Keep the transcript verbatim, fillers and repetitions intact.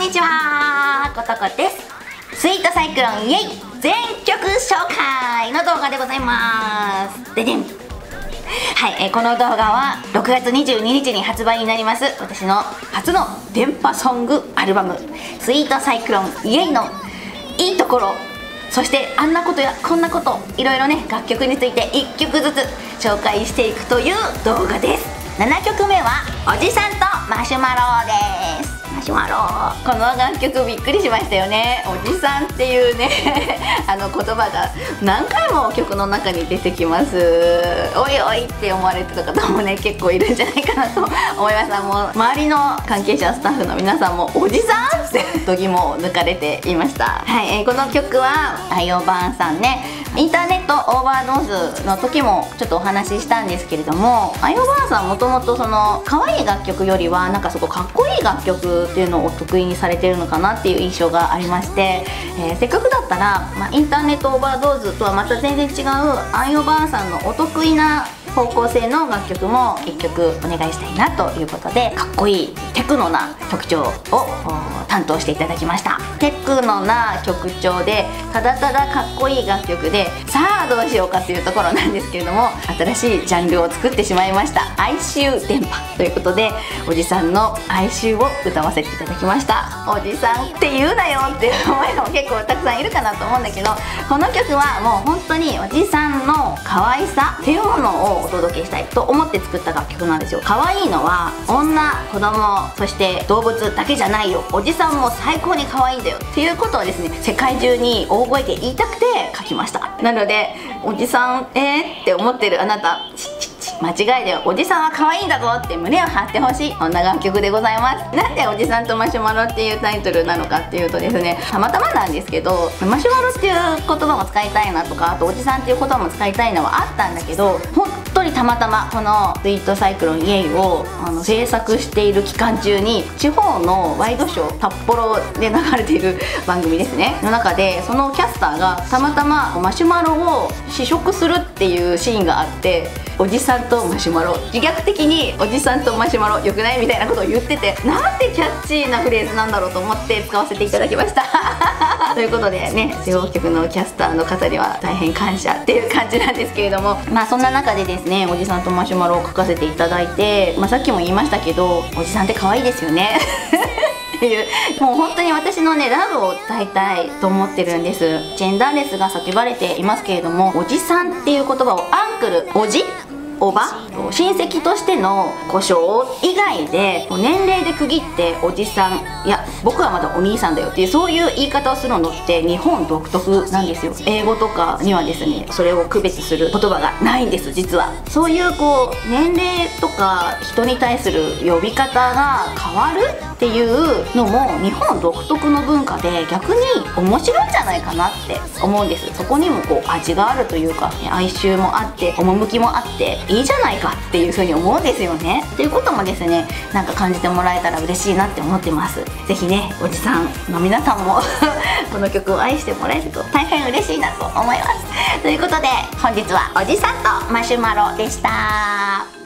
にちは、ことこです。スイートサイクロンイエイ全曲紹介の動画でございます。ででん。はい、えー、この動画はろくがつにじゅうににちに発売になります私の初の電波ソングアルバム「スイートサイクロンイエイのいいところ、そしてあんなことやこんなこと、いろいろね楽曲についていっきょくずつ紹介していくという動画です。ななきょくめはおじさんとマシュマロです。マシュマロ、この楽曲びっくりしましたよね。おじさんっていうねあの言葉が何回も曲の中に出てきます。おいおいって思われてた方もね結構いるんじゃないかなと思います。もう周りの関係者スタッフの皆さんもおじさんって度肝を抜かれていました。はい、えー、この曲はあいおばあんさんね、インターネットオーバードーズの時もちょっとお話ししたんですけれども、あいおばあさんもともとその可愛い楽曲よりはなんかそこかっこいい楽曲っていうのを得意にされてるのかなっていう印象がありまして、えー、せっかくだったら、まあ、インターネットオーバードーズとはまた全然違うあいおばあさんのお得意な方向性の楽曲もいっきょくお願いしたいなということで、かっこいいテクノな曲調を担当していただきました。テクノな曲調でただただかっこいい楽曲で、さあどうしようかというところなんですけれども、新しいジャンルを作ってしまいました。哀愁電波ということで、おじさんの哀愁を歌わせていただきました。おじさんって言うなよって思う人も結構たくさんいるかなと思うんだけど、この曲はもう本当におじさんの可愛さっていうものをお届けしたいと思って作った楽曲なんですよ。可愛いのは女、子供、そして動物だけじゃないよ、おじさんも最高に可愛いんだよっていうことをですね、世界中に大声で言いたくて書きました。なのでおじさんえーって思ってるあなた、チッチッチッ間違いでおじさんは可愛いんだぞって胸を張ってほしい、そんな楽曲でございます。なんでおじさんとマシュマロっていうタイトルなのかっていうとですね、たまたまなんですけど、マシュマロっていう言葉も使いたいなとか、あとおじさんっていう言葉も使いたいのはあったんだけど、本当にたまたまこのスイートサイクロンイエイをあの制作している期間中に、地方のワイドショー札幌で流れている番組ですねの中で、そのキャスターがたまたまマシュマロを試食するっていうシーンがあって、おじさんとマシュマロ、自虐的におじさんとマシュマロよくないみたいなことを言ってて、なんてキャッチーなフレーズなんだろうと思って使わせていただきましたということでね、地方局のキャスターの方には大変感謝っていう感じなんですけれども、まあそんな中でですね、おじさんとマシュマロを書かせていただいて、まあ、さっきも言いましたけど、おじさんって可愛いですよねっていう、もう本当に私のねラブを伝えたいと思ってるんです。ジェンダーレスが叫ばれていますけれども、おじさんっていう言葉をアンクル、おじ、おば、親戚としての故障以外で年齢で区切っておじさん、いや僕はまだお兄さんだよっていう、そういう言い方をするのって日本独特なんですよ。英語とかにはですね、それを区別する言葉がないんです実は。そういうこう年齢とか人に対する呼び方が変わるっていうのも日本独特の文化で、逆に面白いんじゃないかなって思うんです。そこにもこう味があるというか、哀愁もあって趣もあっていいじゃないかっていう風に思うんですよね。ということもですね、なんか感じてもらえたら嬉しいなって思ってます。ぜひね、おじさんの皆さんもこの曲を愛してもらえると大変嬉しいなと思います。ということで本日はおじさんとマシュマロでした。